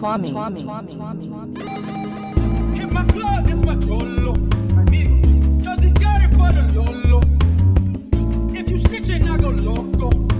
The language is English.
Hit my plug, it's my cholo. Amigo, cause it got it for the lolo. If you snitching, I go loco.